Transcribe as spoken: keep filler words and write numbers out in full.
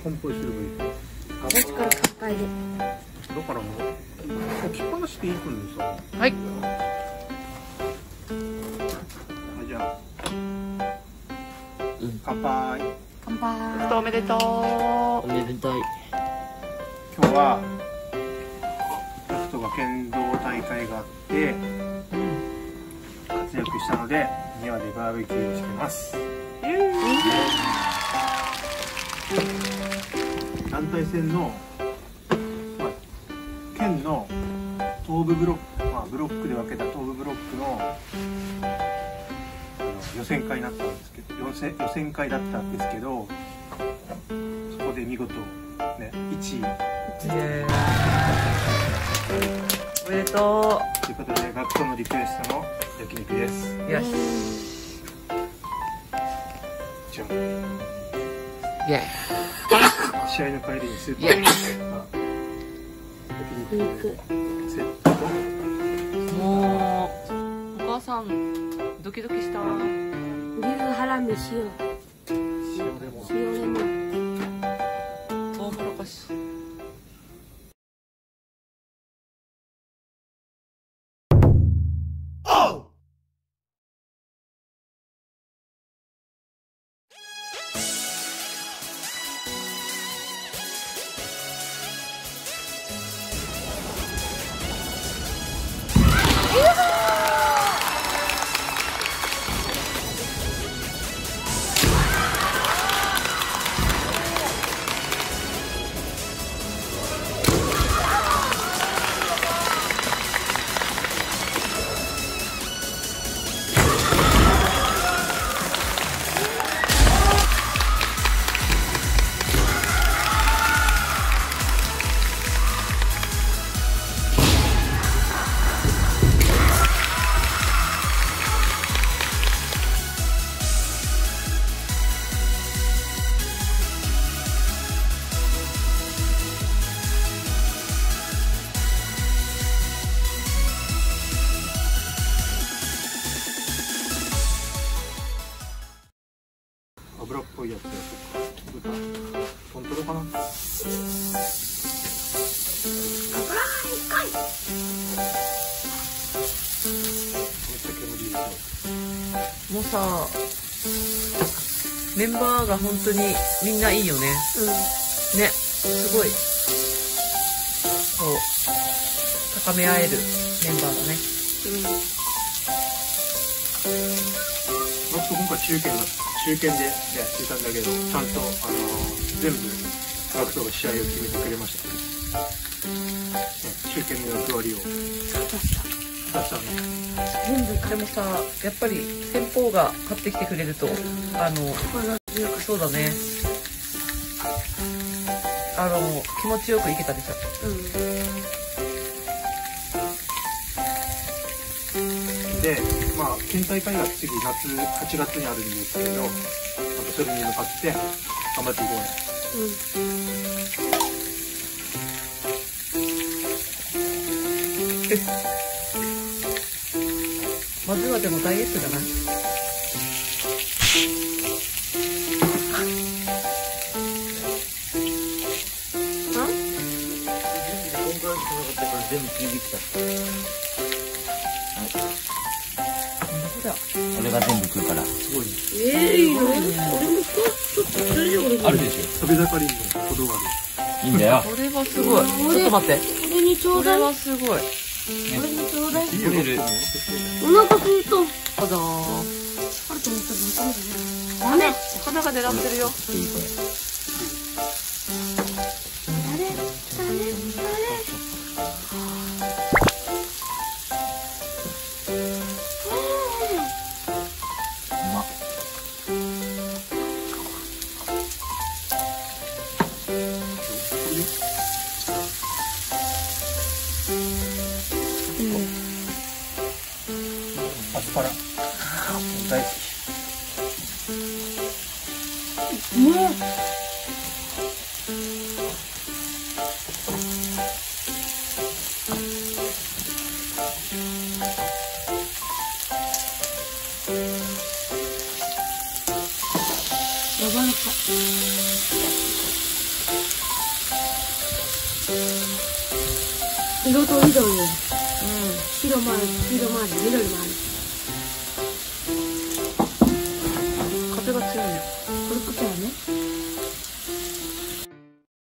乾杯すればいい。 私から乾杯で。 だからもう置きっぱなしでいいくんでさ。 はい。 じゃあ、うん、乾杯。 乾杯。おめでとう。 おめでたい。 今日はタクトが剣道大会があって、うん、活躍したので庭でバーベキューをしてます。団体戦の、まあ、県の東部ブロック、まあ、ブロックで分けた東部ブロックの予選会になったんですけど、予選、予選会だったんですけど、そこで見事ね、いちい。 おめでとう。ということで、ガクトのリクエストの焼肉です。 よし。 じゃあ。 イェイ。 試合の帰りにスーパーに焼肉セットと。 もう、お母さん、ドキドキした。 牛ハラミ塩。 塩レモン。 塩レモン。 トウモロコシ。 油っぽいやつや豚トントロかな。 油いかい。 めっちゃ煙いいでしもうさ、メンバーが本当にみんないいよね。うん。ね、すごい。こう、高め合えるメンバーだね。 ょ。僕と今回中堅だった。中堅でやってたんだけど、ちゃんと、あのー、全部ガクトが試合を決めてくれました、ね、中堅の役割を出したね。 全部でもさ、やっぱり先方が買ってきてくれると、あのそうだね、あの気持ちよくいけたでしょ。 うん、でまあ、県大会が次夏はちがつにあるんですけど、またそれに向かって頑張っていこうね。 うん、まずはでもダイエットじゃない？ 全部聞いてきた。俺が全部食うから。すごいね。 ええ、いいの？俺もちょっと大丈夫？ あるでしょ。 食べ盛りのほどがある。いいんだよ。 これはすごい。ちょっと待って。 これにちょうだい。 これはすごい。 これにちょうだい。 る。 お腹すいた。 あだー。 あると思ったらダメじゃない。ダメ。 お花が狙ってるよ。 いいこれ。 誰？誰？誰？ アスパラ大好き。 もう色とりどり。白もある、黄色もある、緑もある。